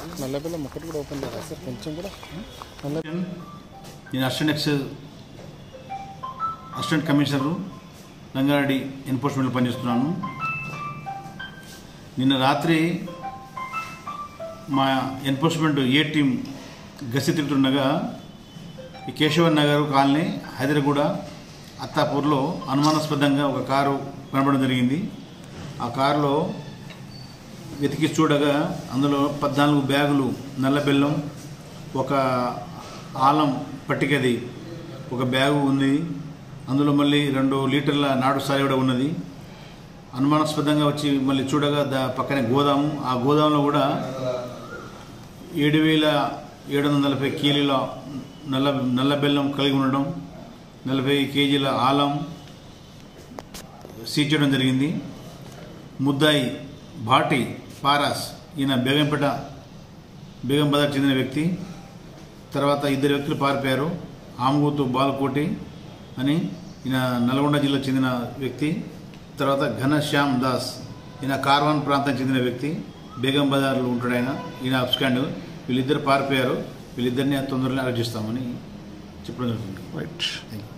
నల్లబెల్లం ఒకటి కూడా ఓపెన్ చేయాలి సార్ కొంచెం కూడా. నేను అసిస్టెంట్ కమిషనరు రంగారెడ్డి ఎన్ఫోర్స్మెంట్లో పనిచేస్తున్నాను. నిన్న రాత్రి మా ఎన్ఫోర్స్మెంట్ ఏ టీం గస్తీ తిరుగుతుండగా ఈ కేశవ నగర్ కాలనీ హైదరాబాద్ అత్తాపూర్లో అనుమానాస్పదంగా ఒక కారు కనబడడం జరిగింది. ఆ కారులో వెతికి చూడగా అందులో 14 బ్యాగులు నల్ల బెల్లం, ఒక ఆలం పట్టికది ఒక బ్యాగు ఉంది. అందులో మళ్ళీ 2 లీటర్ల నాటు సారి కూడా ఉన్నది. అనుమానాస్పదంగా వచ్చి మళ్ళీ చూడగా పక్కనే గోదాము, ఆ గోదాంలో కూడా 7,740 కేజీల నల్ల బెల్లం కలిగి ఉండడం, 40 కేజీల ఆలం సీజ్ చేయడం జరిగింది. ముద్దాయి భాటి పారాస్, ఈయన బేగం బజార్ చెందిన వ్యక్తి. తర్వాత 2 వ్యక్తులు పారిపోయారు. ఆమ్గూతు బాలకోటి అని ఈయన నల్గొండ జిల్లాకు చెందిన వ్యక్తి. తర్వాత ఘనశ్యామ్ దాస్, ఈయన కార్వాన్ ప్రాంతానికి చెందిన వ్యక్తి, బేగం బజార్లో ఉంటాడు ఆయన. ఈయన అబ్స్కాండ్. వీళ్ళిద్దరు పారిపోయారు. వీళ్ళిద్దరిని తొందరగా అరెస్ట్ చేస్తామని చెప్పడం జరుగుతుంది. రైట్.